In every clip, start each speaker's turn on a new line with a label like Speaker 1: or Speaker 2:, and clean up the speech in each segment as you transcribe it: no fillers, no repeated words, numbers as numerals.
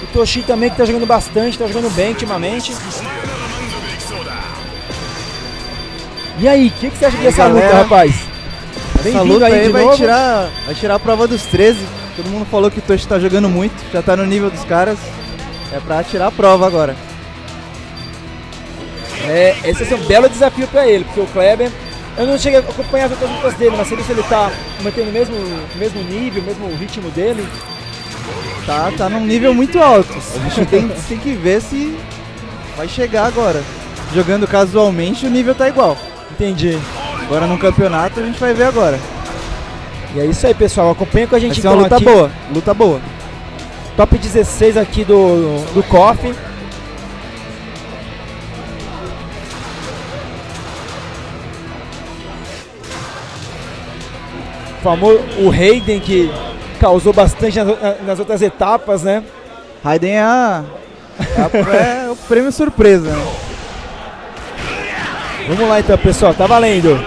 Speaker 1: Toshi também, que tá jogando bastante, tá jogando bem ultimamente. E aí, o que você acha dessa luta, rapaz?
Speaker 2: Essa luta aí vai tirar a prova dos 13. Todo mundo falou que o Toshi tá jogando muito, já tá no nível dos caras. É pra tirar a prova agora.
Speaker 1: Esse vai ser um belo desafio pra ele, porque o Kleber, eu não cheguei a acompanhar as outras lutas dele, mas se ele tá mantendo o mesmo nível, o mesmo ritmo dele.
Speaker 2: Tá num nível muito alto. A gente tem que ver se vai chegar agora. Jogando casualmente, o nível tá igual.
Speaker 1: Entendi.
Speaker 2: Agora no campeonato a gente vai ver agora.
Speaker 1: E é isso aí, pessoal. Acompanha com a gente.
Speaker 2: Vai ser uma luta boa. Luta boa.
Speaker 1: Top 16 aqui do KOF. Famoso o Raiden, que causou bastante nas outras etapas, né?
Speaker 2: Raiden é o prêmio surpresa, né?
Speaker 1: Vamos lá então, pessoal, tá valendo.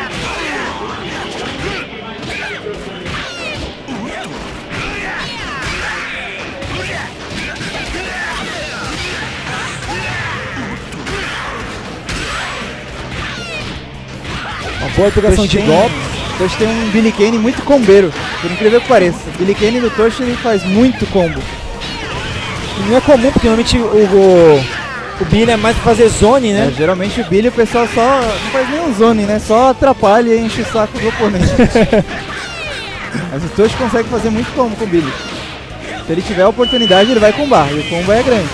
Speaker 1: Uma boa pegação de golpe.
Speaker 2: Toshi tem um Billy Kane muito combeiro, por incrível que pareça. O Billy Kane do Toshi ele faz muito combo.
Speaker 1: Não é comum, porque normalmente o Billy é mais pra fazer zone, né?
Speaker 2: Geralmente o Billy o pessoal só não faz nenhum zone, né? Só atrapalha e enche o saco do oponente. Mas o Toshi consegue fazer muito combo com o Billy. Se ele tiver a oportunidade, ele vai combar, e o combo é grande.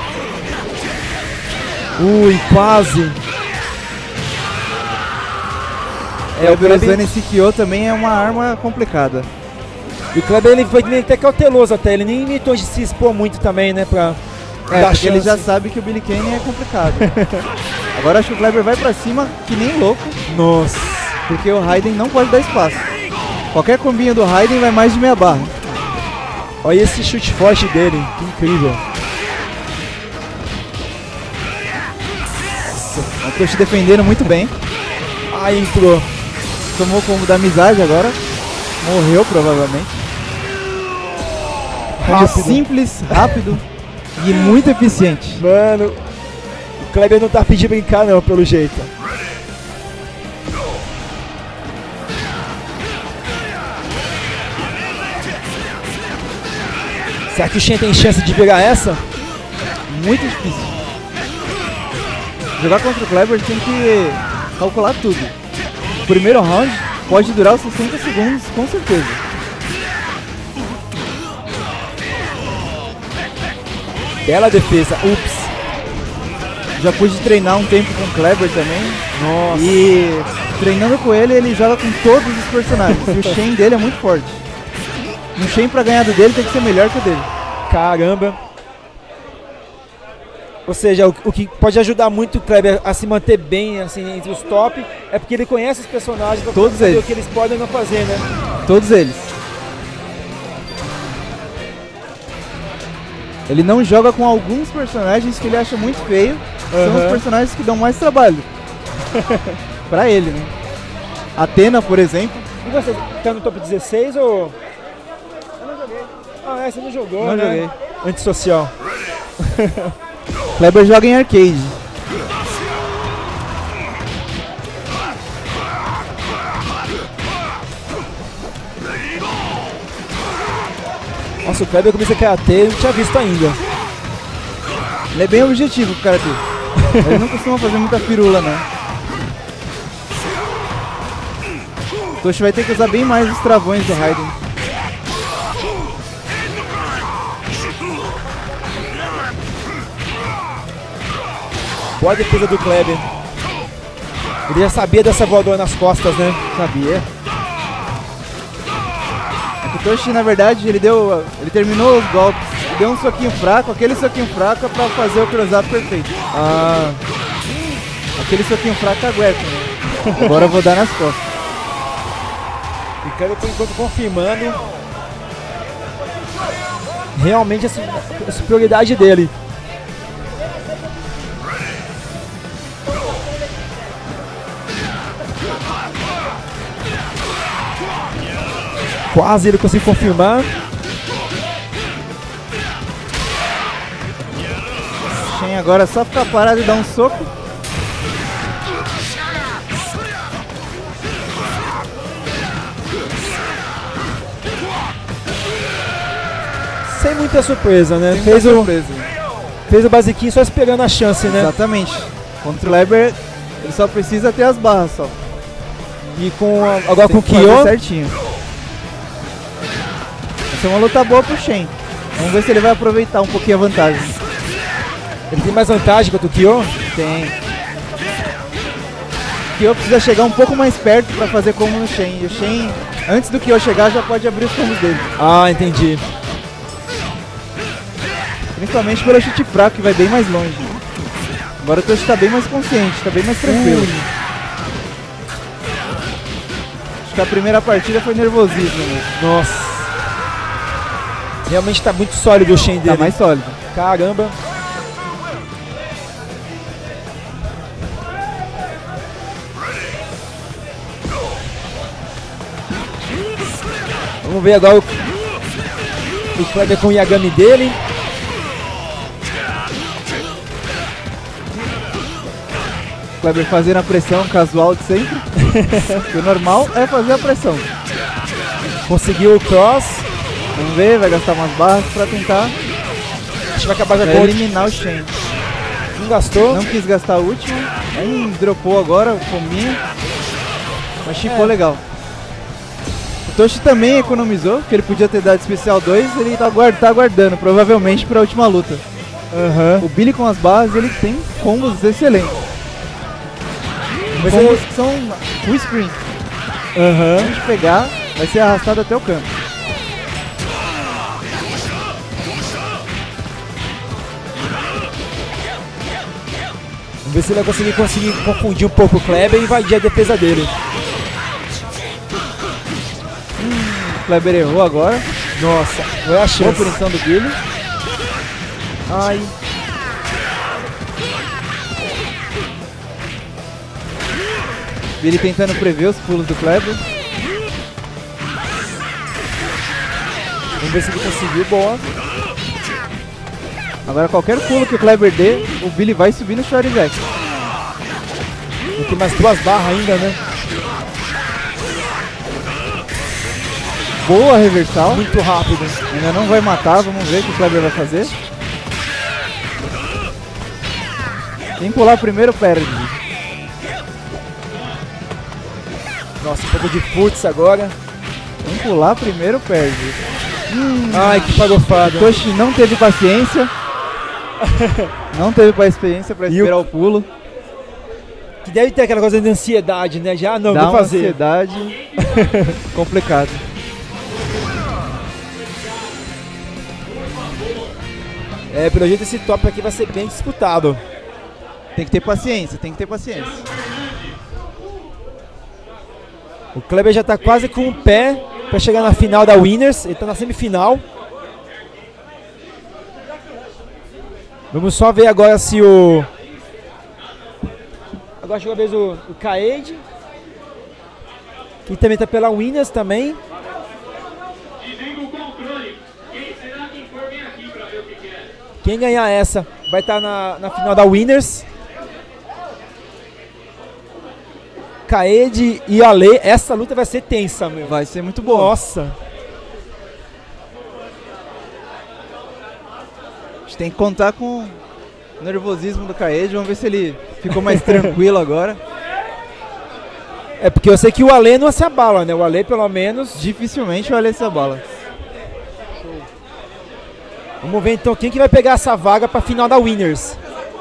Speaker 1: Ui, quase.
Speaker 2: O Kleber usando esse Kyo também é uma arma complicada.
Speaker 1: E o Kleber ele foi até cauteloso até, ele nem inventou de se expor muito também, né? Pra dar
Speaker 2: porque
Speaker 1: chance.
Speaker 2: Ele já sabe que o Billy Kane é complicado. Agora acho que o Kleber vai pra cima que nem louco.
Speaker 1: Nossa.
Speaker 2: Porque o Raiden não pode dar espaço. Qualquer combinho do Raiden vai mais de meia barra.
Speaker 1: Olha esse chute forte dele, que incrível.
Speaker 2: Nossa, eu tô te defendendo muito bem.
Speaker 1: Aí entrou.
Speaker 2: Tomou o combo da amizade agora. Morreu provavelmente.
Speaker 1: Rápido.
Speaker 2: Simples, rápido e muito eficiente.
Speaker 1: Mano, o Kleber não tá pedindo brincar não, pelo jeito. Será que o Shen tem chance de pegar essa?
Speaker 2: Muito difícil. Jogar contra o Kleber tem que calcular tudo. O primeiro round pode durar os 60 segundos, com certeza.
Speaker 1: Bela defesa, ups.
Speaker 2: Já pude treinar um tempo com o Kleber também.
Speaker 1: Nossa.
Speaker 2: E treinando com ele, ele joga com todos os personagens. E o Shen dele é muito forte. Um Shen pra ganhar do dele tem que ser melhor que o dele.
Speaker 1: Caramba. Ou seja, o que pode ajudar muito o Kleber a se manter bem assim, entre os top é porque ele conhece os personagens,
Speaker 2: todos eles.
Speaker 1: O que eles podem não fazer, né?
Speaker 2: Todos eles. Ele não joga com alguns personagens que ele acha muito feio. São os personagens que dão mais trabalho. Pra ele, né? Athena, por exemplo.
Speaker 1: E você, tá no top 16 ou... Eu não joguei. Ah, você não jogou,
Speaker 2: não
Speaker 1: né?
Speaker 2: Joguei.
Speaker 1: Antissocial.
Speaker 2: Kleber joga em arcade.
Speaker 1: Nossa, o Kleber começa a karatê, eu não tinha visto ainda.
Speaker 2: Ele é bem objetivo pro karatê. Ele não costuma fazer muita firula, não. O Toshi vai ter que usar bem mais os travões do Raiden.
Speaker 1: Boa defesa do Kleber. Ele já sabia dessa voadora nas costas, né?
Speaker 2: Sabia. O Toshi, na verdade, ele terminou os golpes, deu um soquinho fraco, aquele soquinho fraco é pra fazer o crossover perfeito.
Speaker 1: Ah,
Speaker 2: aquele soquinho fraco aguenta, né? Agora eu vou dar nas costas.
Speaker 1: E Kleber, por enquanto, confirmando realmente a superioridade dele. Quase ele conseguiu confirmar.
Speaker 2: Shen agora é só ficar parado e dar um soco.
Speaker 1: Sem muita surpresa, né?
Speaker 2: Sem
Speaker 1: Fez
Speaker 2: muita
Speaker 1: o,
Speaker 2: surpresa.
Speaker 1: fez o basiquinho só esperando a chance, né?
Speaker 2: Exatamente. Contra o Kleber, ele só precisa ter as barras só.
Speaker 1: E agora com o
Speaker 2: Tem que fazer
Speaker 1: Kyo,
Speaker 2: certinho. Vai ser uma luta boa pro Shen. Vamos ver se ele vai aproveitar um pouquinho a vantagem.
Speaker 1: ele tem mais vantagem contra o Kyo.
Speaker 2: Tem. O Kyo precisa chegar um pouco mais perto pra fazer combo no Shen. E o Shen, antes do Kyo chegar, já pode abrir os combos dele.
Speaker 1: Ah, entendi.
Speaker 2: Principalmente pelo chute fraco, que vai bem mais longe. Agora o Toshi tá bem mais consciente, tá bem mais tranquilo. Acho que a primeira partida foi nervosismo, né?
Speaker 1: Nossa. Realmente tá muito sólido o Shen dele.
Speaker 2: Tá mais sólido.
Speaker 1: Caramba. Vamos ver agora o Kleber com o Yagami dele.
Speaker 2: Kleber fazendo a pressão casual de sempre. Porque o normal é fazer a pressão.
Speaker 1: Conseguiu o cross.
Speaker 2: Vamos ver, vai gastar umas barras pra tentar
Speaker 1: Acho que vai acabar já
Speaker 2: pra
Speaker 1: com
Speaker 2: eliminar o Shen.
Speaker 1: Não gastou.
Speaker 2: Não quis gastar o último. Dropou agora o combinho. Mas chipou legal. O Toshi também economizou, porque ele podia ter dado especial 2, ele tá aguardando, provavelmente pra última luta. O Billy com as barras, ele tem combos excelentes.
Speaker 1: Mas
Speaker 2: Combos que são full screen. Se a gente pegar, vai ser arrastado até o campo.
Speaker 1: Vamos ver se ele vai conseguir confundir um pouco o Kleber e invadir a defesa dele.
Speaker 2: O Kleber errou agora.
Speaker 1: Nossa, foi a
Speaker 2: Boa
Speaker 1: chance.
Speaker 2: punição do Billy.
Speaker 1: Ai.
Speaker 2: Billy tentando prever os pulos do Kleber.
Speaker 1: Vamos ver se ele conseguiu. Boa.
Speaker 2: Agora qualquer pulo que o Kleber dê, o Billy vai subir no Shoryuken.
Speaker 1: E tem mais 2 barras ainda, né?
Speaker 2: Boa reversal.
Speaker 1: Muito rápido.
Speaker 2: Ainda não vai matar, vamos ver o que o Kleber vai fazer. Quem pular primeiro perde.
Speaker 1: Nossa, um pouco de putz agora.
Speaker 2: Quem pular primeiro perde.
Speaker 1: Ai, que farofada.
Speaker 2: Toshi não teve paciência. Não teve paciência pra esperar o pulo.
Speaker 1: Que deve ter aquela coisa de ansiedade, né? Já não,
Speaker 2: Dá
Speaker 1: vou
Speaker 2: uma
Speaker 1: fazer.
Speaker 2: ansiedade. Complicado.
Speaker 1: É, pelo jeito esse top aqui vai ser bem disputado.
Speaker 2: Tem que ter paciência, tem que ter paciência.
Speaker 1: O Kleber já tá quase com o pé pra chegar na final da Winners. Ele tá na semifinal. Vamos só ver agora se o... Agora chegou a vez o Kaede. Que também tá pela Winners também. Quem ganhar essa vai estar na final da Winners. Kaede e Ale, essa luta vai ser tensa, meu.
Speaker 2: Vai ser muito boa.
Speaker 1: Nossa.
Speaker 2: A gente tem que contar com o nervosismo do Kaede. Vamos ver se ele ficou mais tranquilo agora.
Speaker 1: É porque eu sei que o Ale não se abala, né? O Ale, pelo menos...
Speaker 2: Dificilmente o Ale se abala.
Speaker 1: Vamos ver então quem que vai pegar essa vaga pra final da Winners.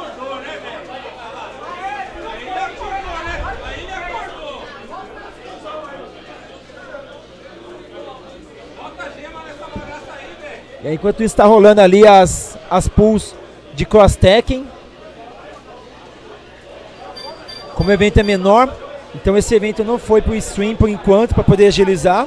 Speaker 1: E aí, enquanto isso tá rolando ali as pools de cross-tacking. Como o evento é menor, então esse evento não foi pro stream por enquanto, para poder agilizar.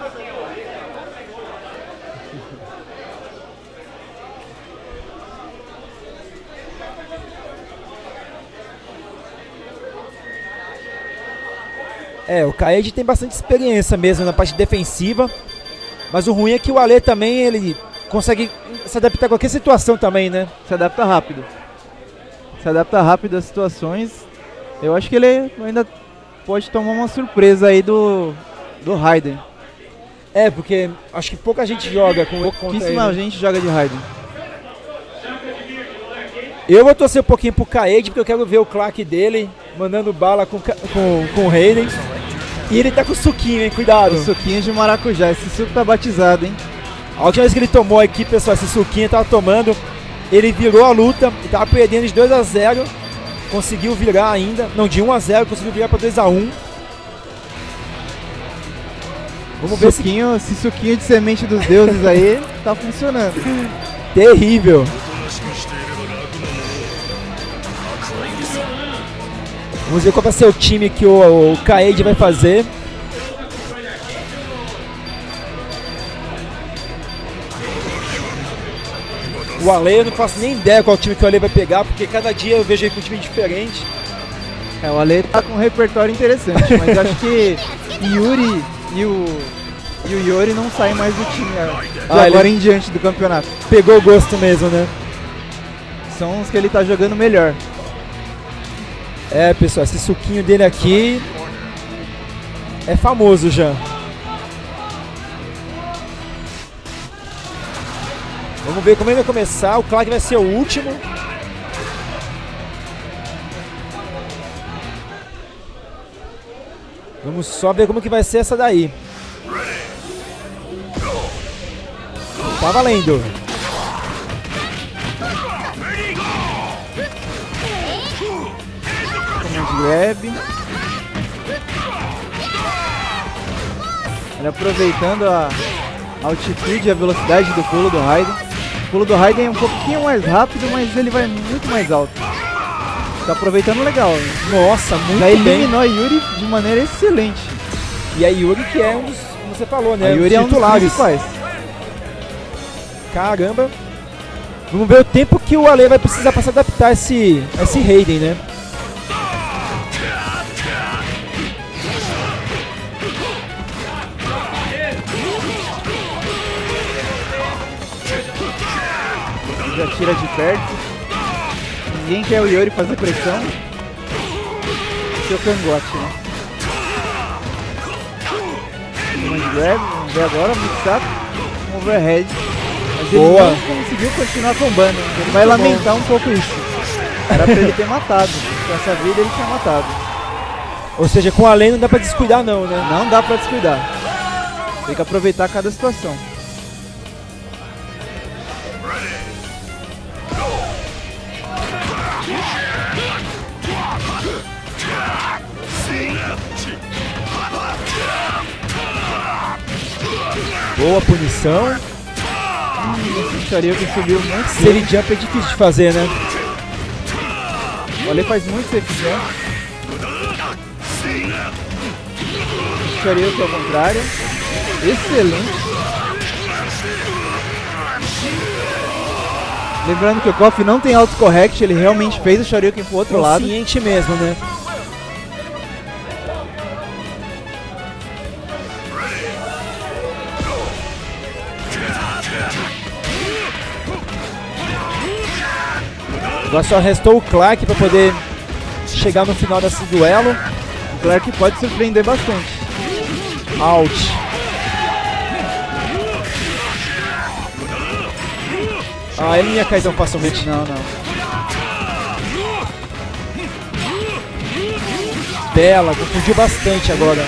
Speaker 1: É, o Kaede tem bastante experiência mesmo na parte defensiva, mas o ruim é que o Ale também, ele consegue se adaptar a qualquer situação também, né?
Speaker 2: Se adapta rápido. se adapta rápido às situações. Eu acho que ele ainda pode tomar uma surpresa aí do Raiden.
Speaker 1: É, porque acho que pouca gente joga com
Speaker 2: Pouquíssima gente joga de Raiden.
Speaker 1: Eu vou torcer um pouquinho pro Kaede, porque eu quero ver o claque dele mandando bala com o Raiden. E ele tá com o suquinho, hein? Cuidado.
Speaker 2: O suquinho de maracujá. Esse suco tá batizado, hein?
Speaker 1: A última vez que ele tomou aqui, pessoal, esse suquinho ele tava tomando, ele virou a luta e tava perdendo de 2-0. Conseguiu virar ainda. Não, de 1-0, conseguiu virar pra 2-1. Vamos ver
Speaker 2: esse suquinho de semente dos deuses aí tá funcionando.
Speaker 1: Terrível. Vamos ver qual vai ser o time que o Kaede vai fazer. O Ale, eu não faço nem ideia qual time que o Ale vai pegar, porque cada dia eu vejo ele com um time diferente.
Speaker 2: O Ale tá com um repertório interessante, mas acho que Yuri e o Yori não saem mais do time agora em diante do campeonato.
Speaker 1: Pegou o gosto mesmo, né?
Speaker 2: São os que ele tá jogando melhor.
Speaker 1: É, pessoal, esse suquinho dele aqui é famoso já. Vamos ver como ele vai começar. O Clark vai ser o último. Vamos só ver como que vai ser essa daí. Tá valendo.
Speaker 2: Grab. Ele aproveitando a altitude e a velocidade do pulo do Raiden. O pulo do Raiden é um pouquinho mais rápido, mas ele vai muito mais alto. Tá aproveitando legal.
Speaker 1: Nossa, muito
Speaker 2: já
Speaker 1: bem.
Speaker 2: Eliminou a Yuri de maneira excelente.
Speaker 1: E a Yuri que é um dos, como você falou, né?
Speaker 2: A Yuri é um dos principais.
Speaker 1: Caramba. Vamos ver o tempo que o Ale vai precisar para se adaptar a esse Raiden, né?
Speaker 2: Já tira de perto. Ninguém quer o Yori fazer pressão. Seu cangote, né? Um grab, vamos ver agora, mix-up, um overhead. Mas ele não conseguiu continuar combando. Ele vai lamentar um pouco isso. Era pra ele ter matado. Com essa vida ele tinha matado.
Speaker 1: Ou seja, com a lei não dá pra descuidar não, né?
Speaker 2: Não dá pra descuidar. Tem que aproveitar cada situação.
Speaker 1: Boa punição.
Speaker 2: Esse Shoryuken subiu muito.
Speaker 1: Safe jump é difícil de fazer, né?
Speaker 2: O Ale faz muito safe jump. Shoryuken ao contrário. Excelente. Lembrando que o Koff não tem autocorrect, ele realmente fez o Shoryuken pro outro lado.
Speaker 1: Consciente mesmo, né? Agora só restou o Clark para poder chegar no final desse duelo.
Speaker 2: O Clark pode surpreender bastante.
Speaker 1: Out. Ah, ele não ia cair tão facilmente.
Speaker 2: Não.
Speaker 1: Bela, confundiu bastante agora.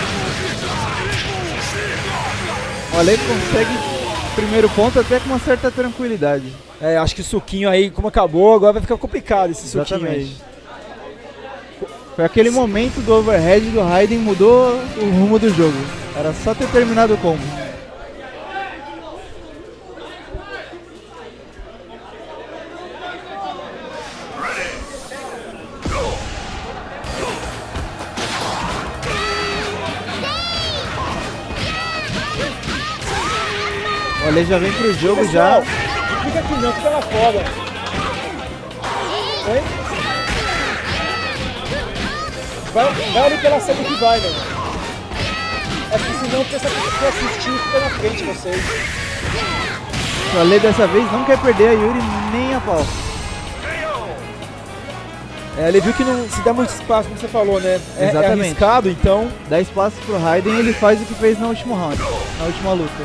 Speaker 2: O Ale consegue o primeiro ponto até com uma certa tranquilidade.
Speaker 1: É, acho que o suquinho aí, como acabou, agora vai ficar complicado esse suquinho aí.
Speaker 2: Foi aquele momento do overhead do Raiden, mudou o rumo do jogo. Era só ter terminado o combo. O Ale já vem pro jogo.
Speaker 1: Pessoal, já. Fica aqui não, fica lá fora. Oi? Vai ali pela saída que vai, velho. É porque senão o pessoal que assistir fica na frente de vocês.
Speaker 2: O Ale dessa vez não quer perder a Yuri nem a pau.
Speaker 1: Ele viu que não se dá muito espaço, como você falou, né? É
Speaker 2: Exatamente.
Speaker 1: arriscado, então...
Speaker 2: Dá espaço pro Raiden e ele faz o que fez no último round, na última luta.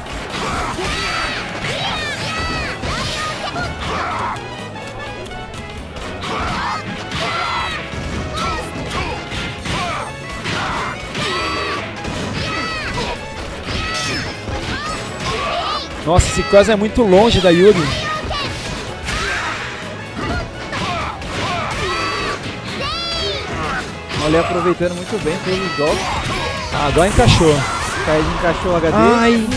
Speaker 1: Nossa, esse quase é muito longe da Yuri.
Speaker 2: Olha, aproveitando muito bem pelos golpes.
Speaker 1: Agora encaixou.
Speaker 2: Kaede encaixou o HD.
Speaker 1: Ai!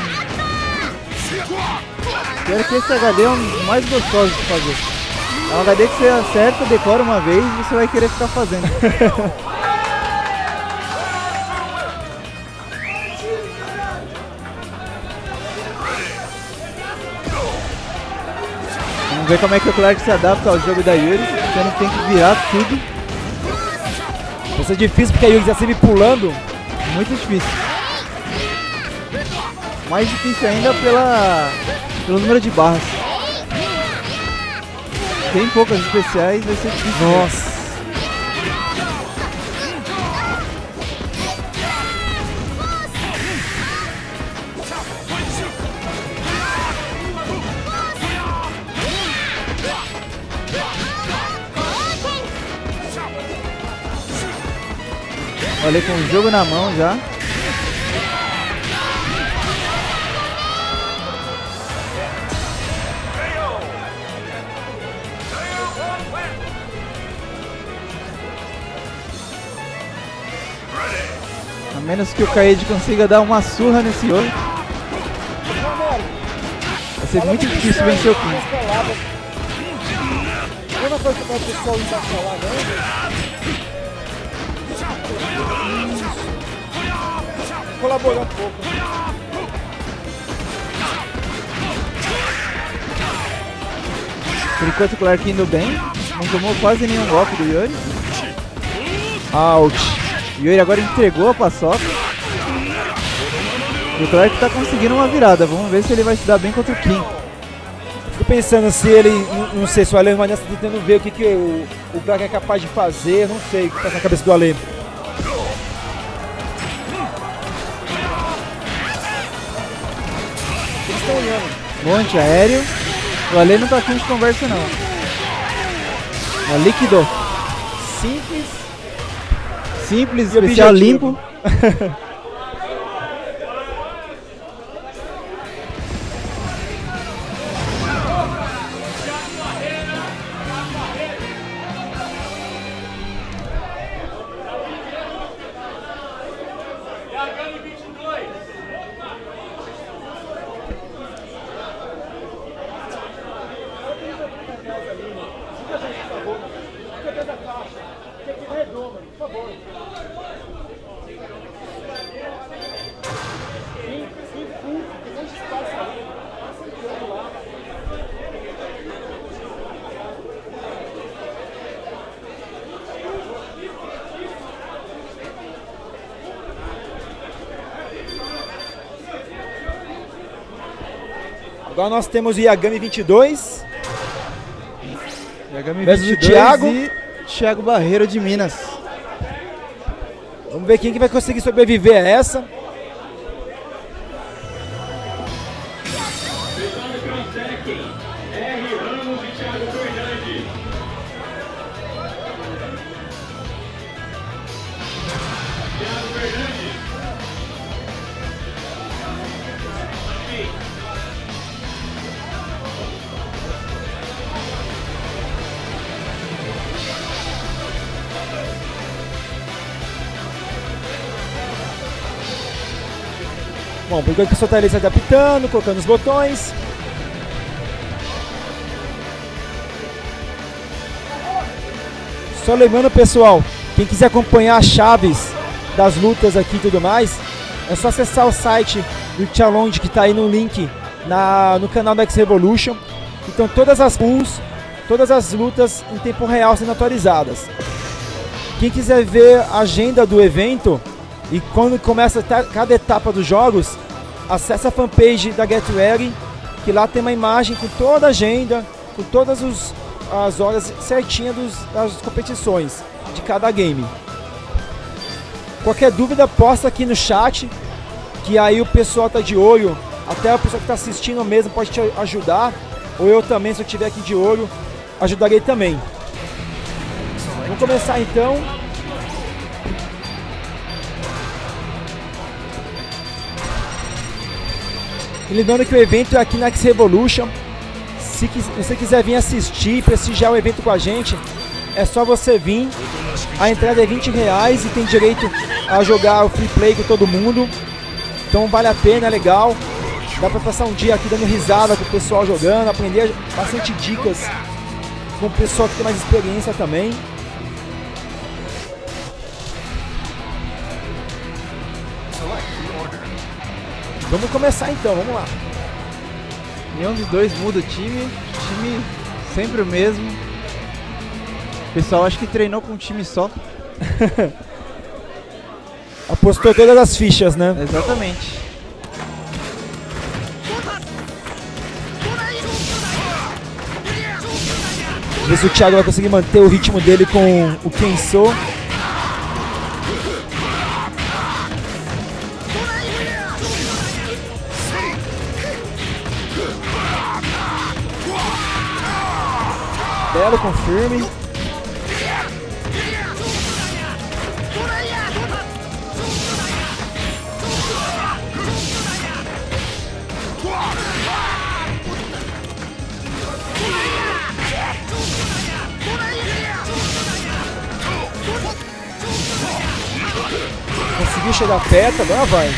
Speaker 2: Pior que esse HD é um dos mais gostosos de fazer. É um HD que você acerta, decora uma vez e você vai querer ficar fazendo. Vamos ver como é que o Clark se adapta ao jogo da Yuri. Você não tem que virar tudo.
Speaker 1: Vai ser difícil porque a Yuri já se vive pulando.
Speaker 2: Muito difícil. Mais difícil ainda pelo número de barras. Tem poucas especiais, vai ser difícil.
Speaker 1: Nossa.
Speaker 2: Olha, com o jogo na mão já. A menos que o Kaede consiga dar uma surra nesse Yuri. Vai ser muito difícil vencer o Kim.
Speaker 1: Colaborou um pouco.
Speaker 2: Por enquanto o Clark indo bem. Não tomou quase nenhum golpe do Yuri.
Speaker 1: Ouch.
Speaker 2: O Yuri agora entregou a paçoca. E o Clark tá conseguindo uma virada. Vamos ver se ele vai se dar bem contra o Kim.
Speaker 1: Fico pensando se ele, não sei se o Ale está tentando ver o que o Clark é capaz de fazer. Não sei o que tá na cabeça do Ale.
Speaker 2: Monte aéreo. O Ale não tá afim de conversa não. Liquidou.
Speaker 1: Simples.
Speaker 2: Simples,
Speaker 1: E
Speaker 2: especial
Speaker 1: objetivo.
Speaker 2: limpo.
Speaker 1: Agora nós temos o Yagami 22.
Speaker 2: Yagami
Speaker 1: Versus o
Speaker 2: 22
Speaker 1: Thiago.
Speaker 2: e Thiago Barreiro de Minas.
Speaker 1: Vamos ver quem que vai conseguir sobreviver a essa. Bom, por enquanto o pessoal está ali se adaptando, colocando os botões. Só lembrando, pessoal, quem quiser acompanhar as chaves das lutas aqui e tudo mais, é só acessar o site do Challenge que está aí no link no canal da X Revolution. Então todas as pools, todas as lutas em tempo real sendo atualizadas. Quem quiser ver a agenda do evento e quando começa cada etapa dos jogos, acessa a fanpage da Get Ready, que lá tem uma imagem com toda a agenda, com todos as horas certinhas das competições de cada game. Qualquer dúvida, posta aqui no chat, que aí o pessoal tá de olho, até o pessoal que tá assistindo mesmo pode te ajudar, ou eu também, se eu estiver aqui de olho, ajudarei também. Vamos começar então. E lembrando que o evento é aqui na X Revolution. Se você quiser vir assistir e prestigiar o evento com a gente, é só você vir. A entrada é R$20 e tem direito a jogar o free play com todo mundo. Então vale a pena, é legal. Dá pra passar um dia aqui dando risada com o pessoal jogando, aprender bastante dicas com o pessoal que tem mais experiência também. Vamos começar então, vamos lá.
Speaker 2: Nenhum dos dois muda o time sempre o mesmo. O pessoal acho que treinou com um time só.
Speaker 1: Apostou todas as fichas, né?
Speaker 2: Exatamente.
Speaker 1: Ver se o Thiago vai conseguir manter o ritmo dele com o Kensou. Belo confirme. Conseguiu chegar perto, agora vai.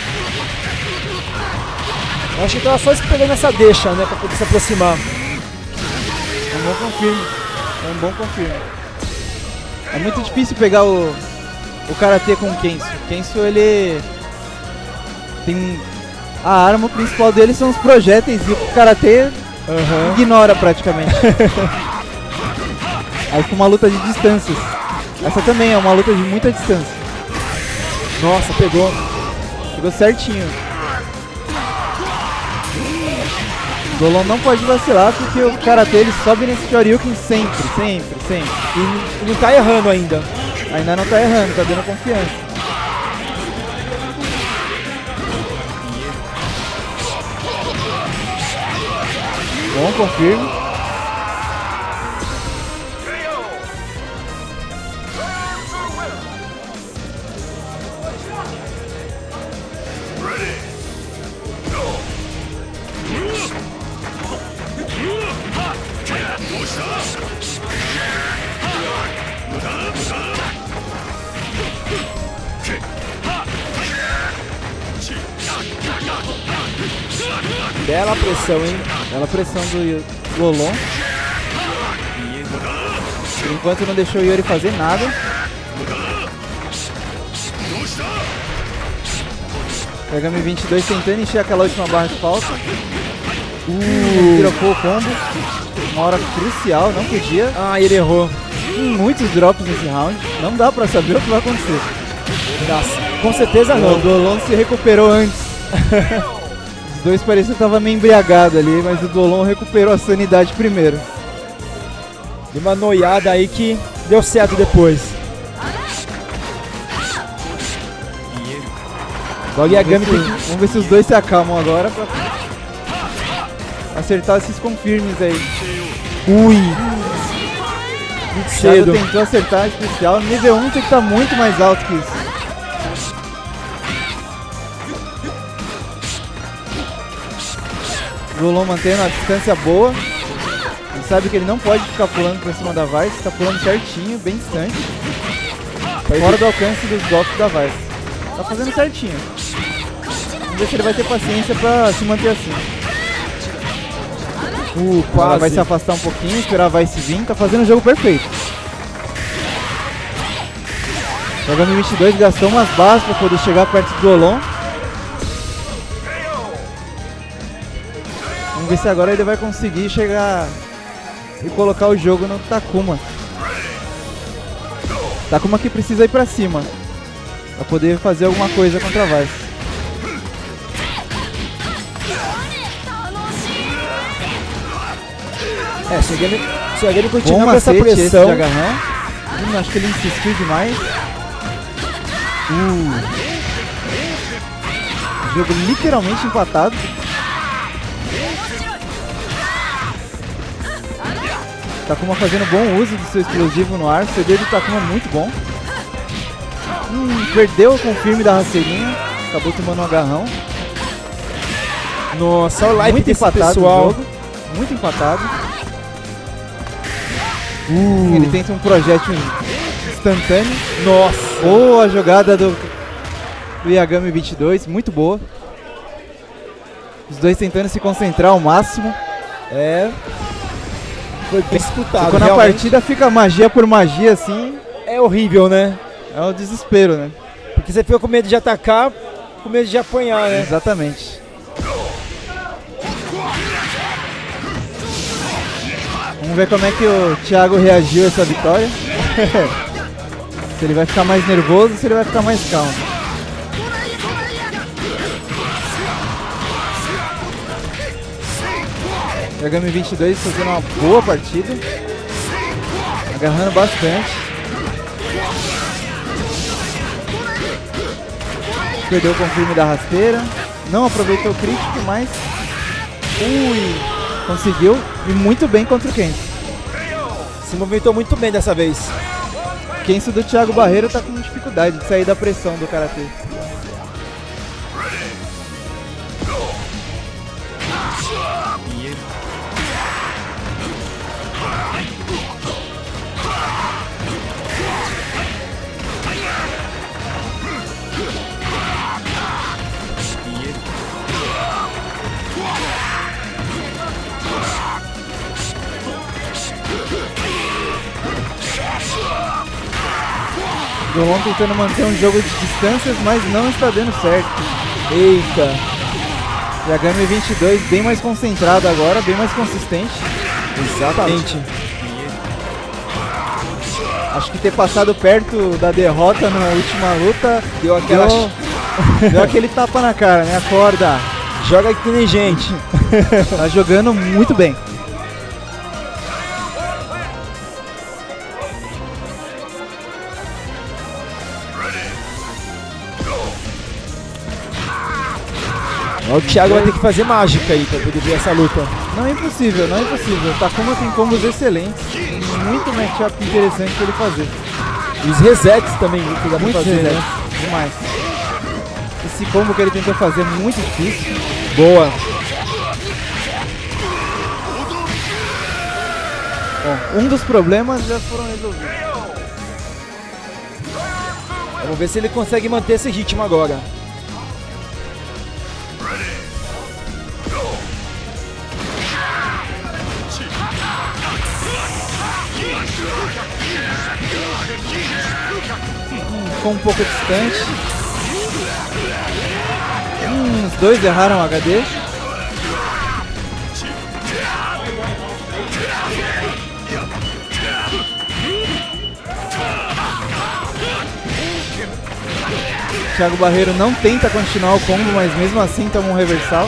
Speaker 1: Eu acho que tava só esperando essa deixa, né, pra poder se aproximar.
Speaker 2: É um bom confirme. É um bom confirme. É muito difícil pegar o Karatê com o Kensu. O Kensu, ele tem... A arma principal dele são os projéteis e o Karatê ignora praticamente. Aí fica uma luta de distâncias. Essa também é uma luta de muita distância.
Speaker 1: Nossa, pegou.
Speaker 2: Pegou certinho. O Dolon não pode vacilar porque o Karatê ele sobe nesse Shoryuken sempre.
Speaker 1: E não tá errando ainda.
Speaker 2: Ainda não tá errando, tá dando confiança. Bom, confirmo.
Speaker 1: Bela pressão, hein?
Speaker 2: Bela pressão do Golon. Por enquanto não deixou o Yuri fazer nada. Kagami 22 tentando encher aquela última barra de falta. Trocou o combo. Uma hora crucial, não podia.
Speaker 1: Ah, ele errou.
Speaker 2: Muitos drops nesse round. Não dá pra saber o que vai acontecer.
Speaker 1: Com certeza não.
Speaker 2: O Dolon se recuperou antes. Os dois pareciam que estavam meio embriagados ali, mas o Dolon recuperou a sanidade primeiro.
Speaker 1: Deu uma noiada aí que deu certo depois. Dog Yagami tem que...
Speaker 2: Vamos ver se os dois se acalmam agora pra acertar esses confirmes aí.
Speaker 1: Ui! Muito cedo.
Speaker 2: Tentou acertar especial. Nível 1 tem que estar muito mais alto que isso. Golon mantendo a distância boa. Ele sabe que ele não pode ficar pulando pra cima da Vice. Está pulando certinho, bem distante. Fora do alcance dos golpes da Vice. Tá fazendo certinho. Vamos ver se ele vai ter paciência pra se manter assim.
Speaker 1: Quase.
Speaker 2: Ela vai se afastar um pouquinho, esperar a Vice vir. Tá fazendo o jogo perfeito. O Kagami 22 gastou umas balas pra poder chegar perto do Golon. Vamos ver se agora ele vai conseguir chegar e colocar o jogo no Takuma. Takuma que precisa ir pra cima pra poder fazer alguma coisa contra a Vice.
Speaker 1: Se ele
Speaker 2: Bom
Speaker 1: continuar com essa
Speaker 2: macete esse
Speaker 1: pressão,
Speaker 2: de agarrão. Acho que ele insistiu demais. Jogo literalmente empatado. Takuma fazendo bom uso do seu explosivo no ar. O CD do Takuma é muito bom. Perdeu o confirme da rasteirinha. Acabou tomando um agarrão.
Speaker 1: nossa, olha o live
Speaker 2: Muito
Speaker 1: desse
Speaker 2: empatado
Speaker 1: pessoal.
Speaker 2: o jogo. Muito empatado. Ele tenta um projétil instantâneo.
Speaker 1: Nossa,
Speaker 2: Boa jogada do Yagami 22. Muito boa. Os dois tentando se concentrar ao máximo.
Speaker 1: foi bem disputado.
Speaker 2: Quando a
Speaker 1: realmente.
Speaker 2: partida fica magia por magia assim,
Speaker 1: É horrível, né?
Speaker 2: é o desespero, né?
Speaker 1: Porque você fica com medo de atacar, com medo de apanhar, né?
Speaker 2: Exatamente. Vamos ver como é que o Thiago reagiu a essa vitória. Se ele vai ficar mais nervoso ou se ele vai ficar mais calmo. Yagami 22 fazendo uma boa partida. Agarrando bastante. Perdeu o confirme da rasteira. Não aproveitou o crítico, mas... conseguiu. E muito bem contra o Kenzo.
Speaker 1: Se movimentou muito bem dessa vez.
Speaker 2: O Kenzo do Thiago Barreiro tá com dificuldade de sair da pressão do Karatê. Dolon tentando manter um jogo de distâncias, mas não está dando certo.
Speaker 1: Eita.
Speaker 2: Yagami 22 bem mais concentrado agora, bem mais consistente.
Speaker 1: Exatamente.
Speaker 2: Acho que ter passado perto da derrota na última luta
Speaker 1: Deu aquela...
Speaker 2: deu aquele tapa na cara, né? Acorda.
Speaker 1: Joga que nem gente.
Speaker 2: Tá jogando muito bem.
Speaker 1: O Thiago vai ter que fazer mágica aí pra poder ver essa luta.
Speaker 2: Não é impossível, não é impossível. O Takuma tem combos excelentes. Muito matchup interessante pra ele fazer.
Speaker 1: E os resets também que dá pra
Speaker 2: Muito
Speaker 1: fazer,
Speaker 2: resets,
Speaker 1: né?
Speaker 2: demais. Esse combo que ele tentou fazer é muito difícil.
Speaker 1: Boa.
Speaker 2: Bom, um dos problemas já foram resolvidos.
Speaker 1: Vamos ver se ele consegue manter esse ritmo agora.
Speaker 2: Ficou um pouco distante. Os dois erraram o HD. Thiago Barreiro não tenta continuar o combo, mas mesmo assim toma um reversal.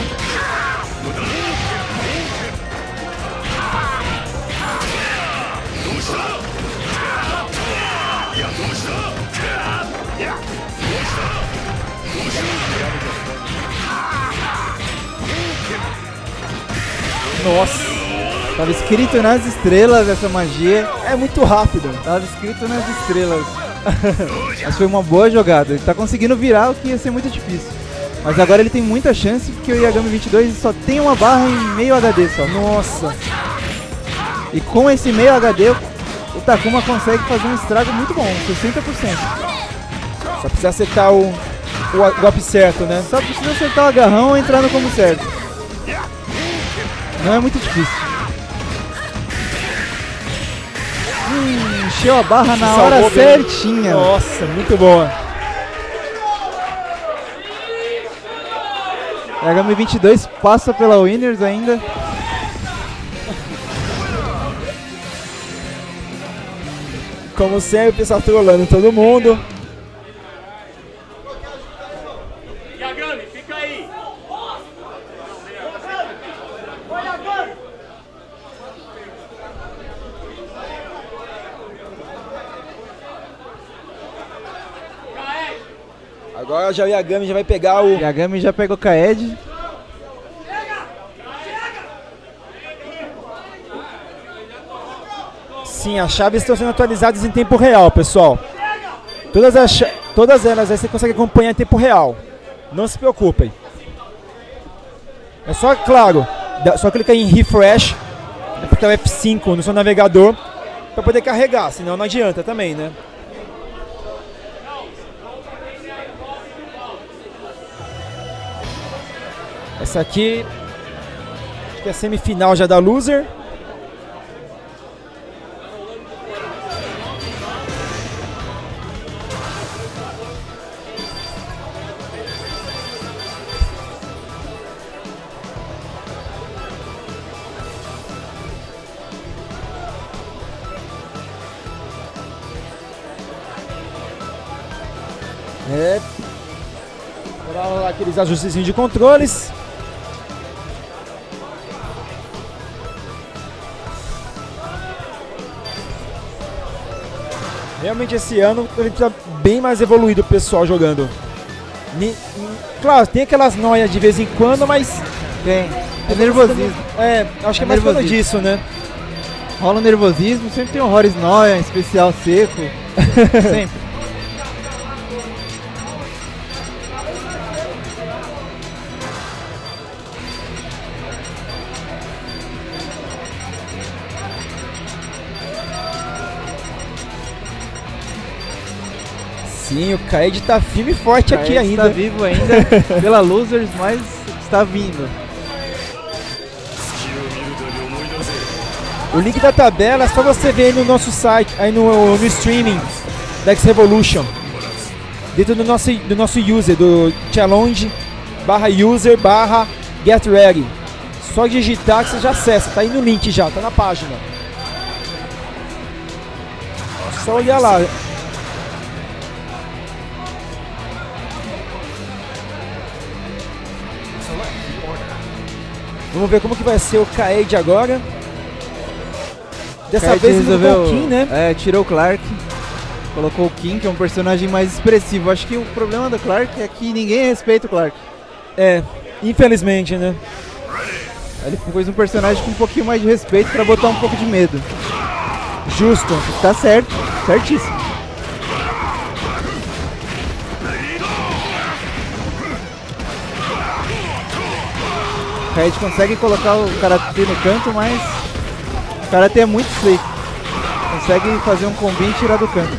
Speaker 1: Nossa,
Speaker 2: Tava escrito nas estrelas essa magia.
Speaker 1: é muito rápido.
Speaker 2: Tava escrito nas estrelas. Mas foi uma boa jogada. Ele tá conseguindo virar o que ia ser muito difícil. Mas agora ele tem muita chance porque o Yagami 22 só tem uma barra em meio HD só.
Speaker 1: Nossa.
Speaker 2: E com esse meio HD, o Takuma consegue fazer um estrago muito bom, 60%.
Speaker 1: Só precisa acertar o golpe certo, né?
Speaker 2: Só precisa acertar o agarrão e entrar no combo certo. Não é muito difícil. Encheu a barra na hora
Speaker 1: Salvou bem.
Speaker 2: certinha.
Speaker 1: Nossa, muito boa.
Speaker 2: Yagami 22 passa pela Winners ainda.
Speaker 1: Como sempre, o pessoal trolando todo mundo.
Speaker 3: Yagami, fica aí!
Speaker 1: Agora já o Yagami já vai pegar o...
Speaker 2: Yagami já pegou o Kaed.
Speaker 1: Sim, as chaves estão sendo atualizadas em tempo real, pessoal. Todas elas aí você consegue acompanhar em tempo real. Não se preocupem. É só, claro, só clicar em refresh, apertar o F5 no seu navegador para poder carregar, senão não adianta também, né? Essa aqui acho que é a semifinal já da Loser. Para lá aqueles ajustes de controles. Realmente esse ano a gente tá bem mais evoluído o pessoal jogando. Claro, tem aquelas noias de vez em quando, mas...
Speaker 2: Tem. É nervosismo.
Speaker 1: Acho que é mais por causa disso, né?
Speaker 2: Rola um nervosismo, sempre tem um Horus Noia, especial seco. Sempre.
Speaker 1: Sim, o Kaed tá firme e forte aqui ainda.
Speaker 2: Está vivo ainda pela Losers, mas está vindo.
Speaker 1: O link da tabela é só você ver aí no nosso site, aí no streaming da X Revolution. Dentro do nosso user, do challenge/user/get ready. Só digitar que você já acessa, tá aí no link já, tá na página. É só olhar lá. Vamos ver como que vai ser o Kaed agora. Dessa vez resolveu o Kim, né?
Speaker 2: Tirou o Clark. Colocou o Kim, que é um personagem mais expressivo. Acho que o problema do Clark é que ninguém respeita o Clark.
Speaker 1: Infelizmente, né?
Speaker 2: Ele pôs um personagem com um pouquinho mais de respeito pra botar um pouco de medo.
Speaker 1: Justo.
Speaker 2: Tá certo, certíssimo. O Kaed consegue colocar o Karate no canto, mas o Karate é muito fake. Consegue fazer um combi e tirar do canto.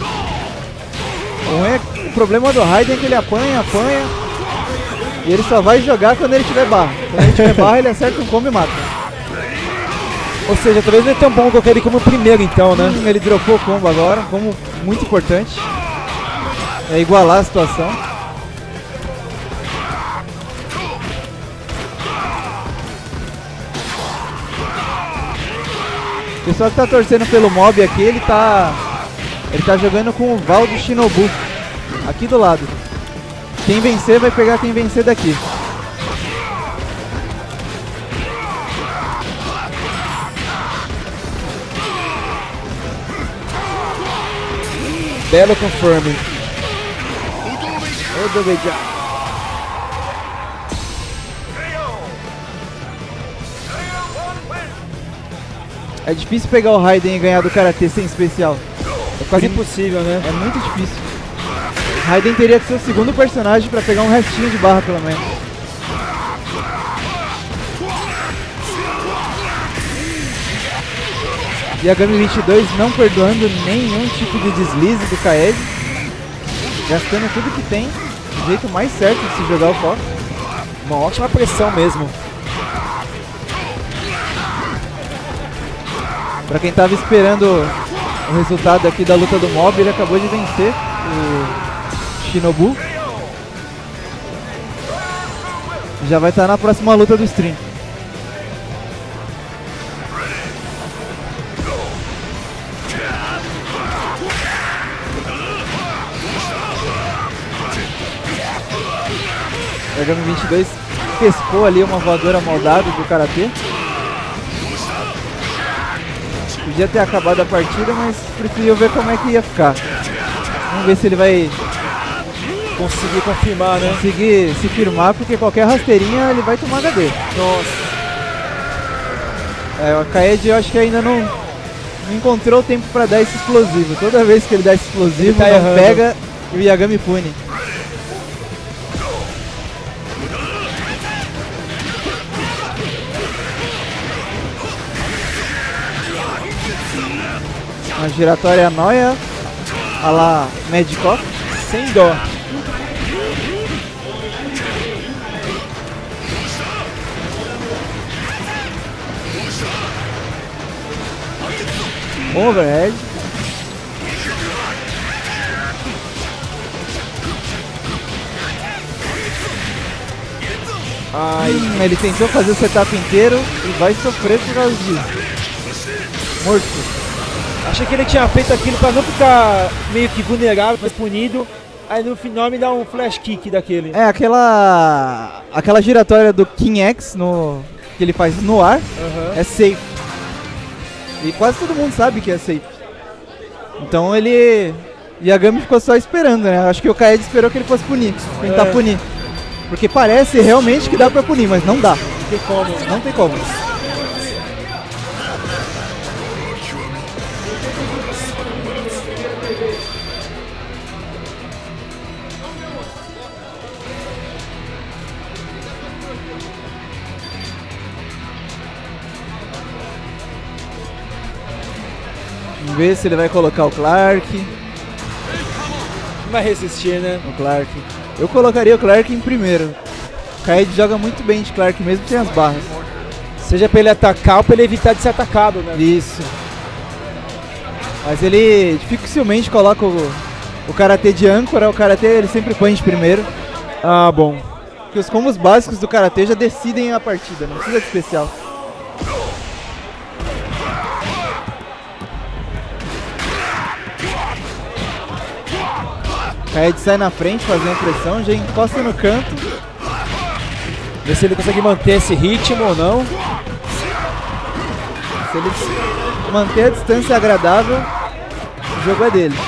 Speaker 2: O problema do Raiden é que ele apanha, e ele só vai jogar quando ele tiver barra. Quando ele tiver barra, ele acerta um combo e mata.
Speaker 1: Ou seja, talvez ele tenha um bom colocar ele como primeiro então, né?
Speaker 2: Ele dropou o combo agora, como muito importante. É igualar a situação. O pessoal que tá torcendo pelo mob aqui, ele tá jogando com o Val do Shinobu, aqui do lado. Quem vencer vai pegar quem vencer daqui.
Speaker 1: Belo confirming.
Speaker 2: É difícil pegar o Raiden e ganhar do Karate sem especial.
Speaker 1: É quase impossível, né?
Speaker 2: É muito difícil. Raiden teria que ser o segundo personagem pra pegar um restinho de barra, pelo menos. Yagami 22 não perdoando nenhum tipo de deslize do Kaed. Gastando tudo que tem. Do jeito mais certo de se jogar o foco.
Speaker 1: Uma ótima pressão mesmo.
Speaker 2: Pra quem tava esperando o resultado aqui da luta do mob, ele acabou de vencer o Shinobu. Já vai estar na próxima luta do stream. O Yagami 22 pescou ali uma voadora moldada do Karatê. Podia ter acabado a partida, mas preferiu ver como é que ia ficar. Vamos ver se ele vai
Speaker 1: Conseguir confirmar, né?
Speaker 2: Conseguir se firmar, porque qualquer rasteirinha ele vai tomar HD.
Speaker 1: Nossa.
Speaker 2: O Kaede eu acho que ainda não encontrou o tempo pra dar esse explosivo. Toda vez que ele dá esse explosivo,
Speaker 1: tá
Speaker 2: não
Speaker 1: errando.
Speaker 2: pega e o Yagami pune. Uma giratória noia, a la Magic-Off.
Speaker 1: Sem dó.
Speaker 2: Overhead.
Speaker 1: Ai,
Speaker 2: Ele tentou fazer o setup inteiro e vai sofrer por causa disso. Morto.
Speaker 1: achei que ele tinha feito aquilo pra não ficar meio que vulnerável, mas punido. Aí no final me dá um flash kick daquele.
Speaker 2: É aquela giratória do King X que ele faz no ar,
Speaker 1: Aham.
Speaker 2: é safe. E quase todo mundo sabe que é safe. Então ele... Yagami ficou só esperando, né? Acho que o Kaede esperou que ele fosse punir, tentar punir. Porque parece realmente que dá pra punir, mas não dá.
Speaker 1: Não tem como.
Speaker 2: Não tem como. Vamos ver se ele vai colocar o Clark.
Speaker 1: Não vai resistir, né?
Speaker 2: O Clark. Eu colocaria o Clark em primeiro. O Kaede joga muito bem de Clark mesmo sem as barras.
Speaker 1: Seja pra ele atacar ou pra ele evitar de ser atacado, né?
Speaker 2: Isso. Mas ele dificilmente coloca o Karatê de âncora. O Karatê ele sempre põe de primeiro.
Speaker 1: Ah, bom.
Speaker 2: Porque os combos básicos do Karatê já decidem a partida, não precisa de especial. Kaede sai na frente, fazendo pressão, já encosta no canto.
Speaker 1: Ver se ele consegue manter esse ritmo ou não.
Speaker 2: Se ele manter a distância agradável, o jogo é dele.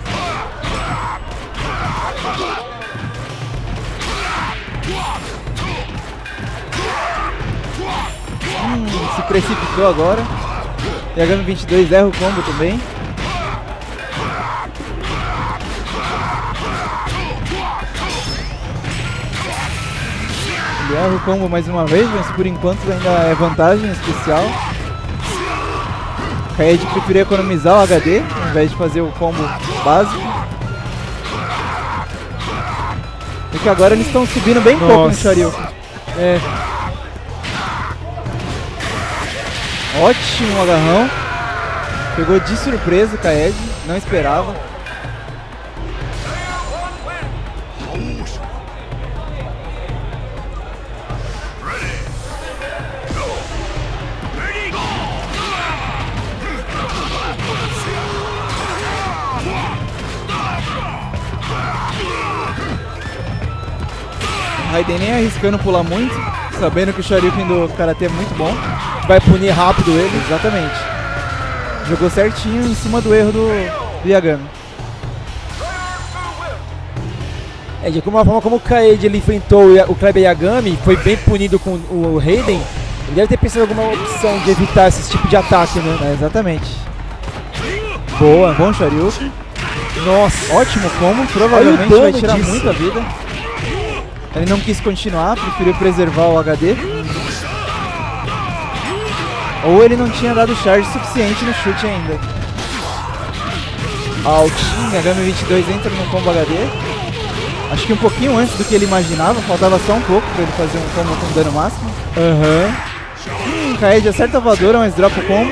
Speaker 2: Se precipitou agora. Yagami 22 erra o combo também. Ele erra o combo mais uma vez, mas por enquanto ainda é vantagem especial. Kaede preferiu economizar o HD ao invés de fazer o combo básico. Porque agora eles estão subindo bem pouco no Shoryuken.
Speaker 1: É.
Speaker 2: Ótimo agarrão. Pegou de surpresa o Kaede, não esperava. Raiden nem arriscando pular muito, sabendo que o Shoryuken do Karatê é muito bom.
Speaker 1: Vai punir rápido ele.
Speaker 2: Exatamente. Jogou certinho em cima do erro do Yagami.
Speaker 1: É, de alguma forma como o Kaede ele enfrentou o Kleber Yagami, foi bem punido com o Raiden, ele deve ter pensado em alguma opção de evitar esse tipo de ataque, né?
Speaker 2: É, exatamente.
Speaker 1: Boa.
Speaker 2: Bom Shoryuken.
Speaker 1: Nossa.
Speaker 2: Ótimo combo, provavelmente
Speaker 1: Olha o
Speaker 2: vai
Speaker 1: dano
Speaker 2: tirar
Speaker 1: disso.
Speaker 2: muita vida. Ele não quis continuar, preferiu preservar o HD. Ou ele não tinha dado charge suficiente no chute ainda.
Speaker 1: Out.
Speaker 2: Yagami 22 entra no combo HD. Acho que um pouquinho antes do que ele imaginava, faltava só um pouco para ele fazer um combo com dano máximo.
Speaker 1: Aham.
Speaker 2: Kaede acerta a voadora, mas dropa o combo.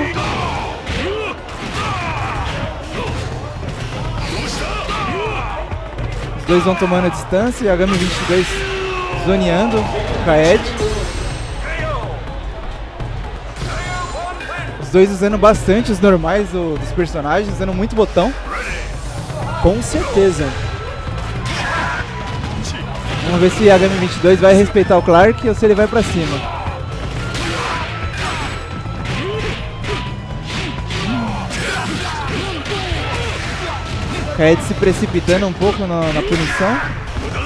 Speaker 2: Os dois vão tomando a distância, Yagami 22 zoneando o Kaede. Os dois usando bastante os normais dos personagens, usando muito botão.
Speaker 1: Com certeza.
Speaker 2: Vamos ver se Yagami 22 vai respeitar o Clark ou se ele vai pra cima. Kaede se precipitando um pouco na punição.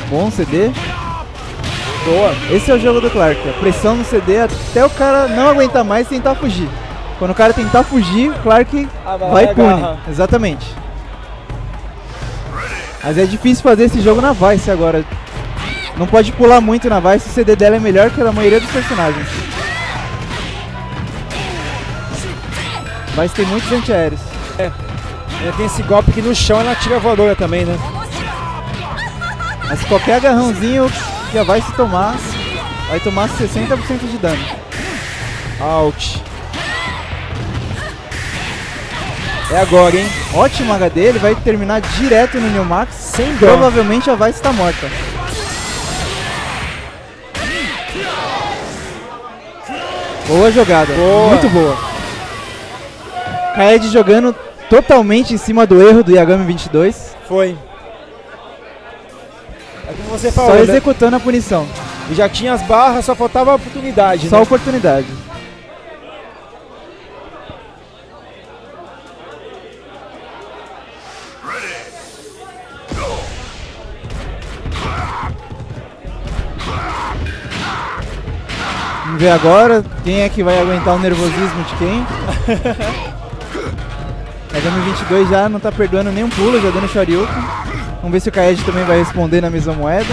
Speaker 2: Bom CD.
Speaker 1: Boa.
Speaker 2: Esse é o jogo do Clark. A pressão no CD até o cara não aguentar mais e tentar fugir. Quando o cara tentar fugir, o Clark vai e pune. Exatamente. Mas é difícil fazer esse jogo na Vice agora. Não pode pular muito na Vice, o CD dela é melhor que a da maioria dos personagens. Vice tem muitos antiaéreos.
Speaker 1: Ela tem esse golpe que no chão ela tira a voadora também, né?
Speaker 2: Mas qualquer agarrãozinho que a Vice tomar, vai tomar 60% de dano.
Speaker 1: Ouch. É agora, hein?
Speaker 2: Ótimo HD, ele vai terminar direto no New Max.
Speaker 1: Sem dó.
Speaker 2: Provavelmente a Vice está morta. Boa jogada,
Speaker 1: Boa.
Speaker 2: muito boa. Kaede jogando totalmente em cima do erro do Yagami 22.
Speaker 1: Foi. É como você
Speaker 2: Só
Speaker 1: falou, né?
Speaker 2: executando a punição.
Speaker 1: E já tinha as barras, só faltava a oportunidade,
Speaker 2: Só
Speaker 1: né?
Speaker 2: oportunidade. Vamos ver agora quem é que vai aguentar o nervosismo de quem. Yagami 22 já não tá perdoando nenhum pulo, já dando Shoryuken. Vamos ver se o Kaede também vai responder na mesma moeda.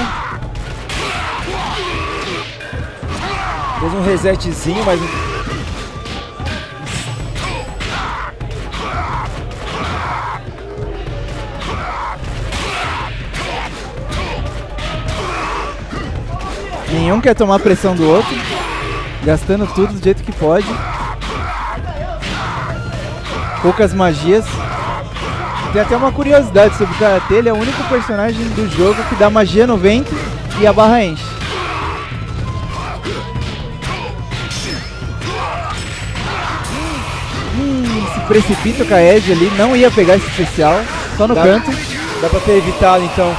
Speaker 1: Fez um resetzinho, mas...
Speaker 2: Nenhum quer tomar pressão do outro. Gastando tudo do jeito que pode. Poucas magias. Tem até uma curiosidade sobre o Karatê. Ele é o único personagem do jogo que dá magia no vento e a barra enche. Se precipita o Kaede ali. Não ia pegar esse especial. Só no canto.
Speaker 1: Dá pra ter evitado, então.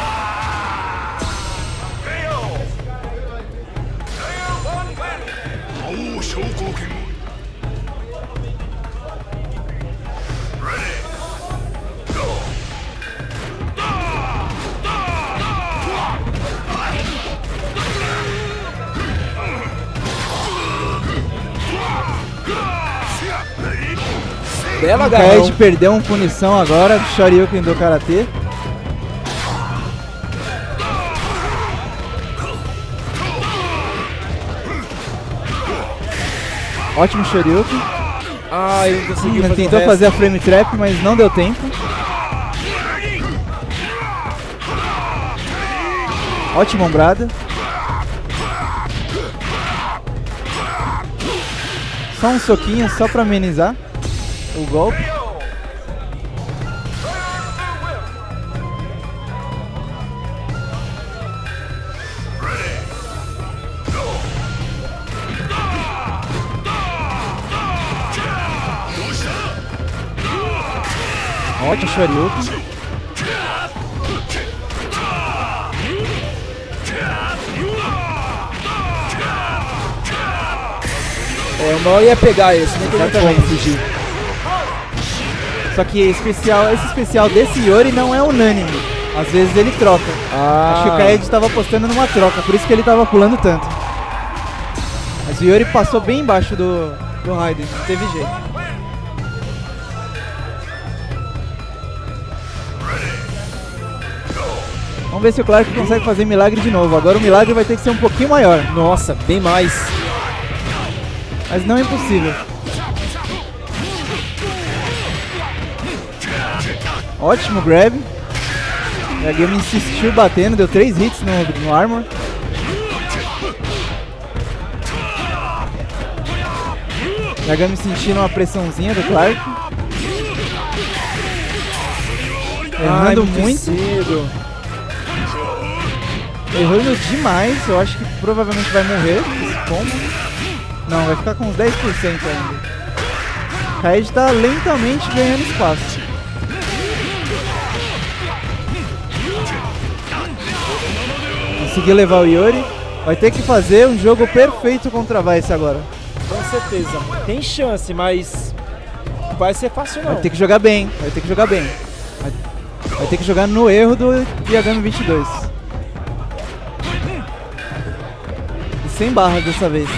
Speaker 1: Bela
Speaker 2: O Kaede perdeu uma punição agora do Shoryuken do Karatê. Ótimo Shoryuken.
Speaker 1: Ah, ele não conseguiu fazer
Speaker 2: Tentou fazer a frame trap, mas não deu tempo. Ótima ombrada. Só um soquinho, só pra amenizar o golpe. Ótimo Shoryuken.
Speaker 1: É, o maior ia pegar esse, nem tem como fugir.
Speaker 2: Só que esse especial desse Yori não é unânime. Às vezes ele troca. Acho que o Kaede estava apostando numa troca, por isso que ele estava pulando tanto. Mas o Yori passou bem embaixo do Raiden, não teve jeito. Vamos ver se o Clark consegue fazer milagre de novo. Agora o milagre vai ter que ser um pouquinho maior.
Speaker 1: Nossa, bem mais.
Speaker 2: Mas não é impossível. Ótimo grab. Yagami insistiu batendo, deu 3 hits no armor. Yagami sentindo uma pressãozinha do Clark. Errando muito.
Speaker 1: Cedo.
Speaker 2: Errando demais. Eu acho que provavelmente vai morrer esse combo. Não, vai ficar com uns 10% ainda. Kaede tá lentamente ganhando espaço. Conseguiu levar o Yori. Vai ter que fazer um jogo perfeito contra a Vice agora.
Speaker 1: Com certeza. Tem chance, mas não vai ser fácil não.
Speaker 2: Vai ter que jogar bem. Vai ter que jogar bem. Vai ter que jogar no erro do Yagami 22. sem barra dessa vez.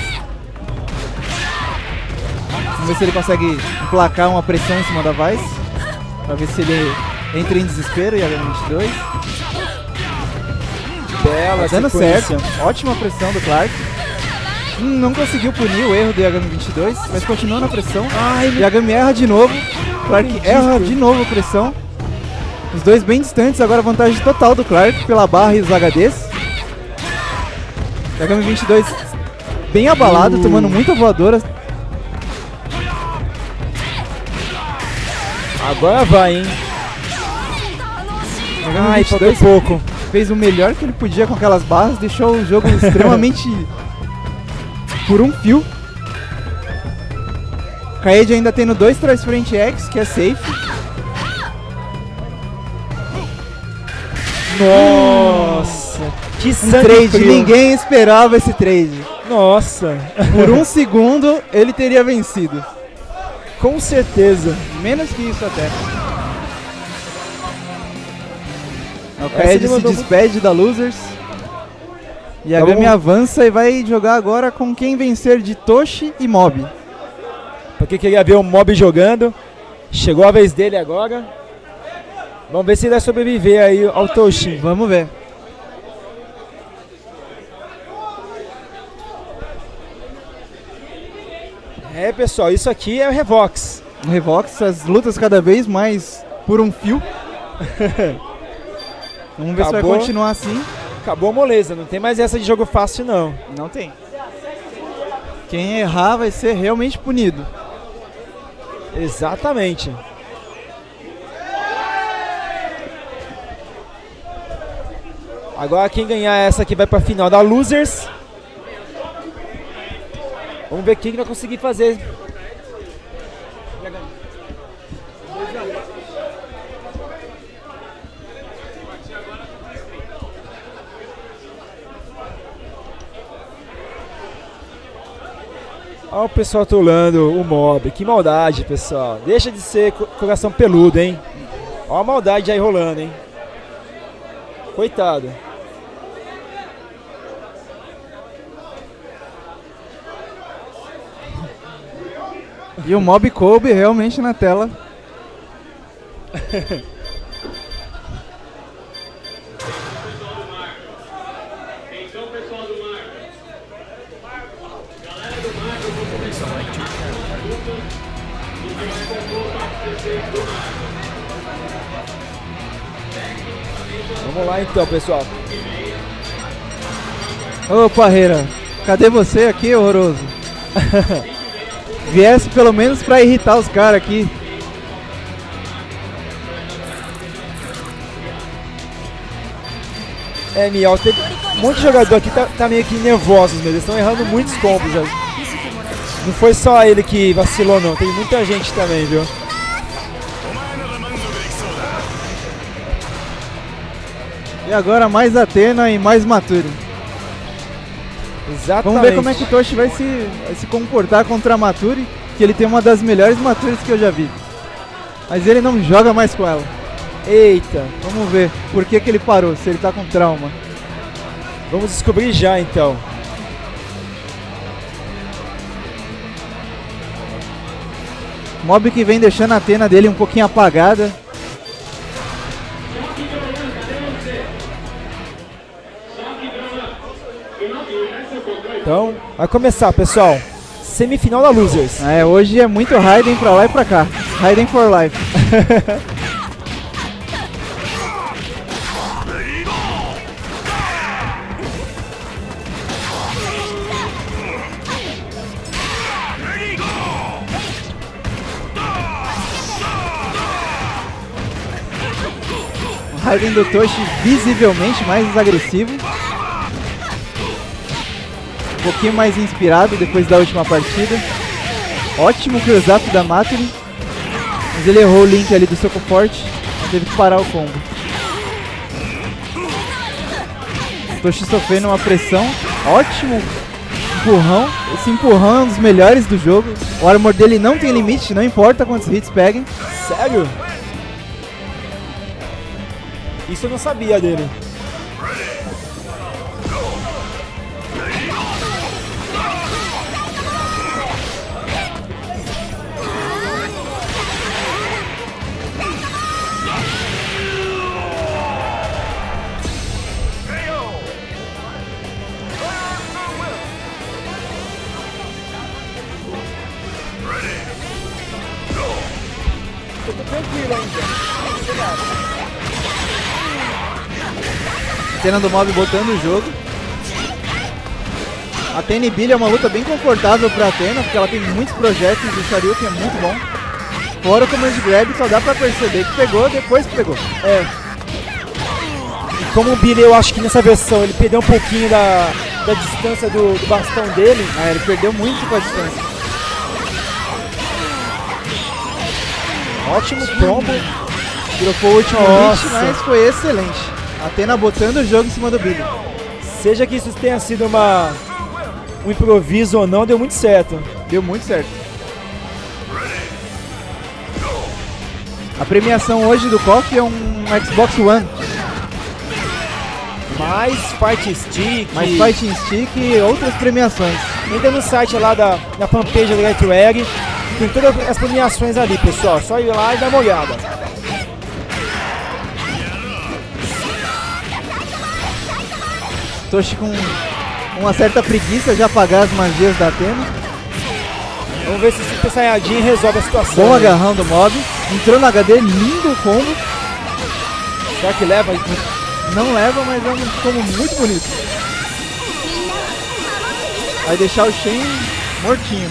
Speaker 2: Vamos ver se ele consegue emplacar uma pressão em cima da Vice. Pra ver se ele entra em desespero e H22.
Speaker 1: Bela
Speaker 2: Tá dando
Speaker 1: sequência.
Speaker 2: certo. Ótima pressão do Clark. Não conseguiu punir o erro do Yagami22, mas continua na pressão. Yagami erra de novo. Clark erra de novo a pressão. Os dois bem distantes, agora vantagem total do Clark pela barra e os HDs. Yagami22 bem abalado, tomando muita voadora.
Speaker 1: Agora vai, hein? Ai, faltou pouco.
Speaker 2: Fez o melhor que ele podia com aquelas barras, deixou o jogo extremamente por um fio. Kaede ainda tendo 2 trás frente X, que é safe.
Speaker 1: Nossa, que
Speaker 2: Um
Speaker 1: sangue
Speaker 2: trade,
Speaker 1: frio.
Speaker 2: ninguém esperava esse trade.
Speaker 1: Nossa,
Speaker 2: Por um segundo ele teria vencido.
Speaker 1: com certeza.
Speaker 2: Menos que isso até. O
Speaker 1: Essa
Speaker 2: Kaede
Speaker 1: ele
Speaker 2: se
Speaker 1: mandou
Speaker 2: despede da Losers. E a
Speaker 1: Então
Speaker 2: Gami
Speaker 1: vamos-
Speaker 2: avança e vai jogar agora com quem vencer de Toshi e Mob.
Speaker 1: Porque queria ver o Mob jogando. Chegou a vez dele agora. Vamos ver se ele vai sobreviver aí ao Toshi.
Speaker 2: Vamos ver.
Speaker 1: É, pessoal, isso aqui é o Revox.
Speaker 2: Revox, as lutas cada vez mais por um fio. Vamos ver se vai
Speaker 1: Acabou.
Speaker 2: continuar assim.
Speaker 1: Acabou a moleza, não tem mais essa de jogo fácil, não.
Speaker 2: Não tem. Quem errar vai ser realmente punido.
Speaker 1: Exatamente. Agora quem ganhar essa aqui vai pra final da Losers. Vamos ver quem que vai conseguir fazer. Olha o pessoal trolando o Mob. Que maldade, pessoal. Deixa de ser coração peludo, hein? Olha a maldade aí rolando, hein? Coitado.
Speaker 2: E o Mob Kobe realmente na tela.
Speaker 3: Atenção, pessoal do mar. Galera do mar, eu vou começar a luta. E que vai compor o parceiro do mar.
Speaker 1: Vamos lá então, pessoal.
Speaker 2: Ô Parreira, cadê você aqui, horroroso? Viesse pelo menos pra irritar os caras aqui.
Speaker 1: É, Miel, teve um monte de jogador aqui tá meio que nervosos mesmo. Eles estão errando muitos combos. Não foi só ele que vacilou, não. Tem muita gente também, viu?
Speaker 2: E agora mais Athena e mais Maturi.
Speaker 1: Exatamente.
Speaker 2: Vamos ver como é que o Toshi vai se comportar contra a Maturi, que ele tem uma das melhores Maturis que eu já vi. Mas ele não joga mais com ela.
Speaker 1: Eita.
Speaker 2: Vamos ver por que ele parou, se ele tá com trauma.
Speaker 1: Vamos descobrir já, então.
Speaker 2: Mob que vem deixando a Athena dele um pouquinho apagada.
Speaker 1: Então, vai começar, pessoal. Semifinal da Losers.
Speaker 2: É, hoje é muito Raiden pra lá e pra cá. Raiden for life. O Raiden do Toshi visivelmente mais agressivo. Um pouquinho mais inspirado depois da última partida. Ótimo cruzap da Maturi. Mas ele errou o link ali do soco forte. Teve que parar o combo. Toshi sofrendo uma pressão. Ótimo empurrão. Esse empurrão é um dos melhores do jogo. O armor dele não tem limite, não importa quantos hits peguem.
Speaker 1: Sério? Isso eu não sabia dele. Eu tô tranquilo ainda.
Speaker 2: Cena do Mob botando o jogo. A Athena e Billy é uma luta bem confortável pra Athena, porque ela tem muitos projéteis, o Shoryuken é muito bom. Fora o Command Grab, só dá pra perceber que pegou depois que pegou.
Speaker 1: É. E como o Billy, eu acho que nessa versão ele perdeu um pouquinho da distância do bastão dele.
Speaker 2: Ele perdeu muito com a distância.
Speaker 1: Ótimo combo.
Speaker 2: Dropou o último hit, mas foi excelente. A Athena botando o jogo em cima do Billy.
Speaker 1: Seja que isso tenha sido um improviso ou não, deu muito certo.
Speaker 2: Deu muito certo. A premiação hoje do KOF é um Xbox One.
Speaker 1: Mais Fight Stick.
Speaker 2: Mais Fighting Stick e outras premiações.
Speaker 1: Entra no site lá da fanpage da Retro-Egg. Tem todas as premiações ali, pessoal. Só ir lá e dar uma olhada.
Speaker 2: Toshi com uma certa preguiça de apagar as magias da Athena.
Speaker 1: Vamos ver se o Super Saiyajin resolve a situação.
Speaker 2: Bom agarrão do Mob. Entrou no HD, lindo o combo.
Speaker 1: Será que leva?
Speaker 2: Não leva, mas é um combo muito bonito. Vai deixar o Shen mortinho.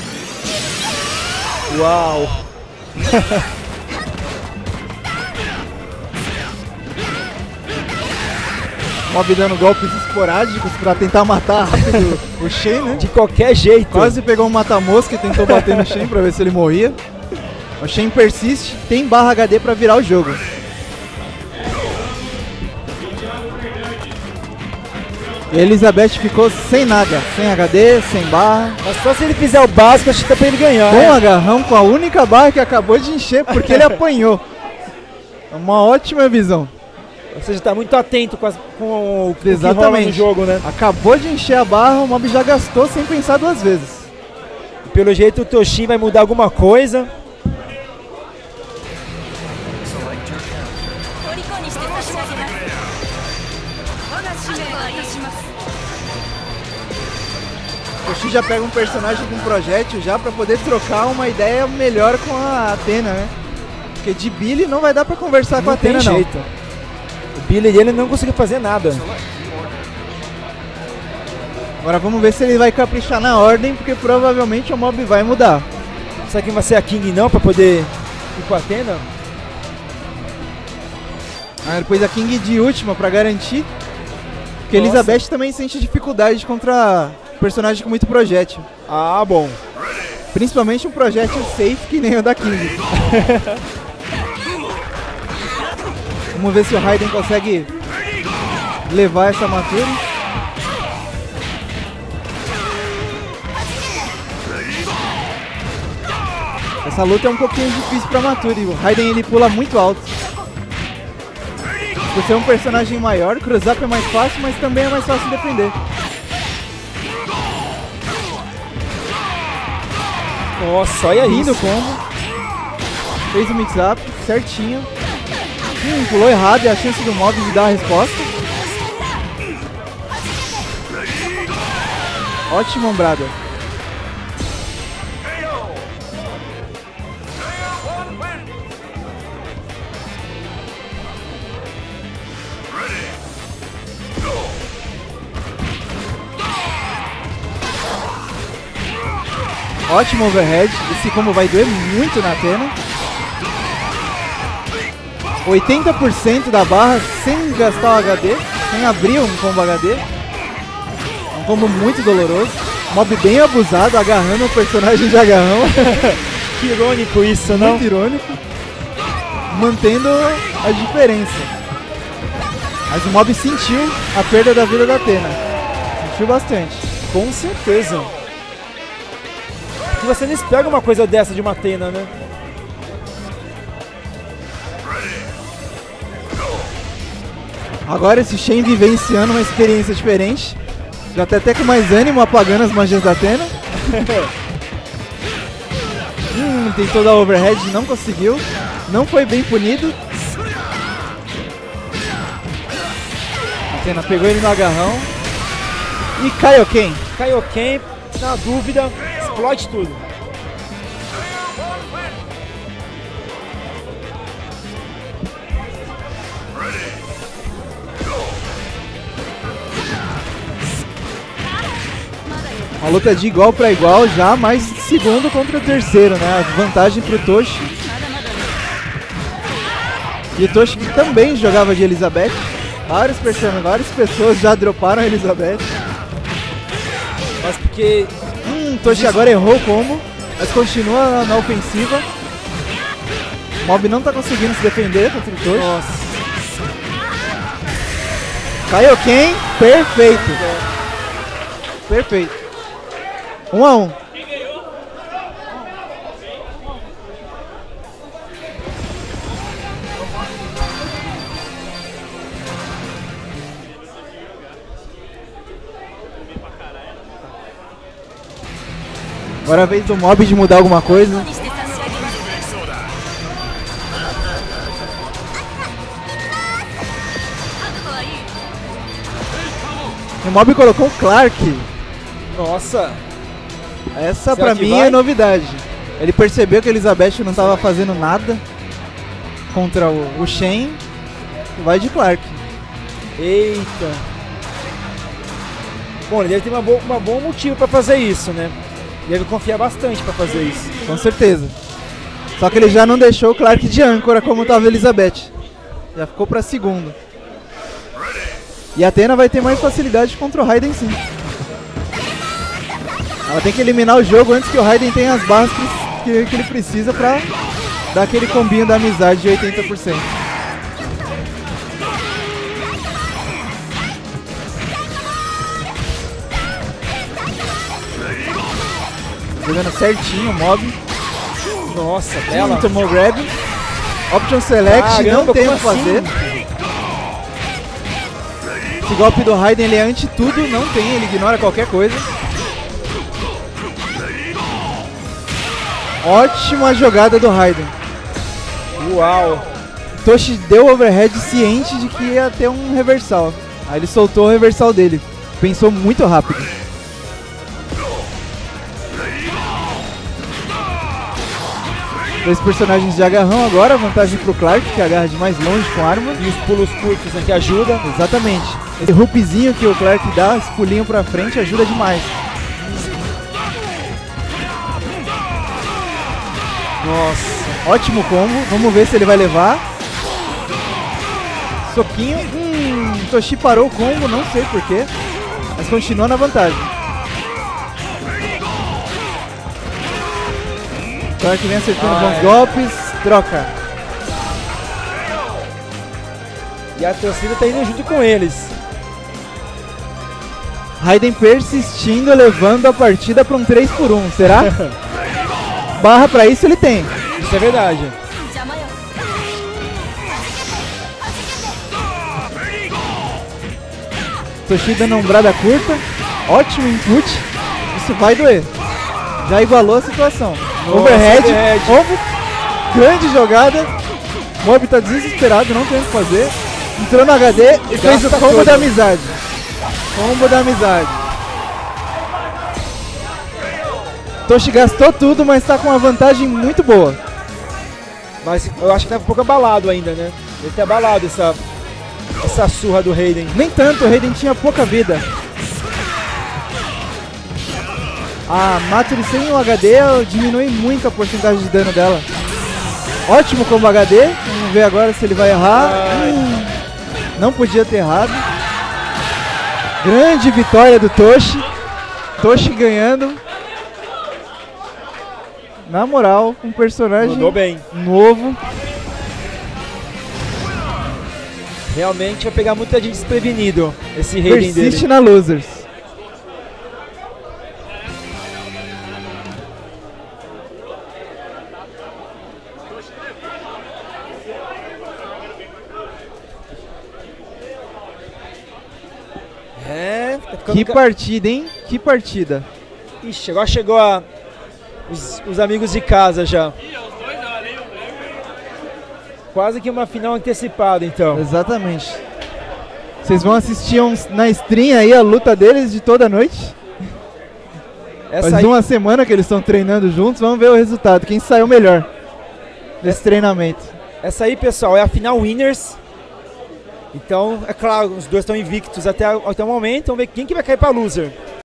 Speaker 1: Uau!
Speaker 2: Mob dando golpes esporádicos pra tentar matar rápido o Shen, né?
Speaker 1: De qualquer jeito.
Speaker 2: Quase pegou um mata-mosca e tentou bater no Shen pra ver se ele morria. O Shen persiste, tem barra HD pra virar o jogo. E a Elizabeth ficou sem nada, sem HD, sem barra.
Speaker 1: Mas só se ele fizer o básico, acho que dá pra ele ganhar.
Speaker 2: Bom agarrão com a única barra que acabou de encher porque ele apanhou. É uma ótima visão.
Speaker 1: Ou seja, tá muito atento com o que rola no jogo, né?
Speaker 2: Acabou de encher a barra, o Mob já gastou sem pensar duas vezes.
Speaker 1: E pelo jeito o Toshin vai mudar alguma coisa.
Speaker 2: O Toshin já pega um personagem com projétil já pra poder trocar uma ideia melhor com a Athena, né? Porque de Billy não vai dar pra conversar com a Athena, não.
Speaker 1: Jeito. O Billy ele não conseguiu fazer nada.
Speaker 2: Agora vamos ver se ele vai caprichar na ordem, porque provavelmente o Mob vai mudar.
Speaker 1: Será que vai ser a King não pra poder ir com a Athena?
Speaker 2: Depois a King de última pra garantir. Porque a Elizabeth também sente dificuldade contra personagem com muito projétil.
Speaker 1: Ah, bom.
Speaker 2: Principalmente um projétil safe que nem o da King. Vamos ver se o Raiden consegue levar essa Matsuri. Essa luta é um pouquinho difícil pra Matsuri. O Raiden ele pula muito alto. Por ser um personagem maior, o cross-up é mais fácil, mas também é mais fácil defender.
Speaker 1: Nossa, olha
Speaker 2: Lindo
Speaker 1: isso.
Speaker 2: combo. Fez o mix-up certinho. Pulou errado e a chance do Mob de dar a resposta. Ótima ombrada. Ótimo overhead. Esse combo vai doer muito na Athena. 80% da barra sem gastar o HD, sem abrir um combo HD. Um combo muito doloroso. Mob bem abusado, agarrando o personagem de agarrão.
Speaker 1: Que irônico isso, não?
Speaker 2: Muito irônico. Mantendo a diferença. Mas o Mob sentiu a perda da vida da Athena. Sentiu bastante.
Speaker 1: Com certeza. Porque você não espera uma coisa dessa de uma Athena, né?
Speaker 2: Agora esse Shen vivenciando uma experiência diferente. Já tá até com mais ânimo apagando as magias da Athena. Tentou dar overhead, não conseguiu. Não foi bem punido. A Athena pegou ele no agarrão. E Kaioken.
Speaker 1: Kaioken, na dúvida, explode tudo.
Speaker 2: A luta de igual para igual já, mas segundo contra o terceiro, né? A vantagem pro Toshi. E o Toshi que também jogava de Elizabeth. Várias pessoas já droparam a Elizabeth.
Speaker 1: Mas porque...
Speaker 2: Toshi agora errou o combo, mas continua na ofensiva. O Mob não tá conseguindo se defender contra o Toshi.
Speaker 1: Nossa.
Speaker 2: Kaioken, perfeito. Perfeito. 1 a 1. Agora é a vez do Mob de mudar alguma coisa. O Mob colocou o Clark.
Speaker 1: Nossa.
Speaker 2: Essa
Speaker 1: Será
Speaker 2: pra
Speaker 1: que
Speaker 2: mim
Speaker 1: vai?
Speaker 2: é novidade. Ele percebeu que a Elizabeth não estava fazendo nada contra o Shen. Vai de Clark.
Speaker 1: Eita. Bom, ele deve ter uma bom motivo pra fazer isso, né? Deve confiar bastante pra fazer isso.
Speaker 2: Com certeza. Só que ele já não deixou o Clark de âncora como estava a Elizabeth. Já ficou pra segundo. E a Athena vai ter mais facilidade contra o Raiden, sim. Ela tem que eliminar o jogo antes que o Raiden tenha as barras que ele precisa pra dar aquele combinho da amizade de 80%. Jogando certinho o Mob.
Speaker 1: Nossa, bela.
Speaker 2: Tomou grab. Option select,
Speaker 1: Caramba,
Speaker 2: não tem o que
Speaker 1: como assim?
Speaker 2: fazer. Esse golpe do Raiden ele é anti tudo, não tem, ele ignora qualquer coisa. Ótima jogada do Raiden.
Speaker 1: Uau.
Speaker 2: Toshi deu overhead ciente de que ia ter um reversal. Aí ele soltou o reversal dele. Pensou muito rápido. Dois personagens de agarrão agora, vantagem pro Clark, que agarra de mais longe com arma.
Speaker 1: E os pulos curtos aqui ajudam.
Speaker 2: Exatamente. Esse hoopzinho que o Clark dá, esse pulinho pra frente, ajuda demais.
Speaker 1: Nossa.
Speaker 2: Ótimo combo, vamos ver se ele vai levar. Soquinho. Toshi parou o combo, não sei porquê, mas continua na vantagem. Clark vem acertando bons golpes, troca.
Speaker 1: E a torcida tá indo junto com eles.
Speaker 2: Raiden persistindo, levando a partida para um 3x1, será? Barra pra isso ele tem.
Speaker 1: Isso é verdade.
Speaker 2: Toshi dando ombrada curta. Ótimo input. Isso vai doer. Já igualou a situação.
Speaker 1: Nossa,
Speaker 2: Overhead.
Speaker 1: overhead.
Speaker 2: Combo. Grande jogada. Mob tá desesperado, não tem o que fazer. Entrou no HD e fez o combo da amizade. Combo da amizade. Toshi gastou tudo, mas tá com uma vantagem muito boa.
Speaker 1: Mas eu acho que tá um pouco abalado ainda, né? Ele tá abalado essa surra do Raiden.
Speaker 2: Nem tanto, o Raiden tinha pouca vida. A Matsuri sem o HD diminui muito a porcentagem de dano dela. Ótimo combo HD. Vamos ver agora se ele vai errar. Não podia ter errado. Grande vitória do Toshi. Toshi ganhando. Na moral, um personagem
Speaker 1: Mandou bem.
Speaker 2: novo.
Speaker 1: Realmente vai pegar muita gente desprevenido esse Raiden
Speaker 2: Persiste
Speaker 1: dele.
Speaker 2: na Losers.
Speaker 1: Tá ficando
Speaker 2: Que partida, hein? Que partida.
Speaker 1: Ixi, agora chegou os amigos de casa já. Quase que uma final antecipada, então.
Speaker 2: Exatamente. Vocês vão assistir na stream aí a luta deles de toda noite.
Speaker 1: Essa
Speaker 2: Faz
Speaker 1: aí,
Speaker 2: uma semana que eles estão treinando juntos. Vamos ver o resultado. Quem saiu melhor desse treinamento.
Speaker 1: essa aí, pessoal, é a final winners. Então, é claro, os dois estão invictos até o momento. Vamos ver quem que vai cair pra loser.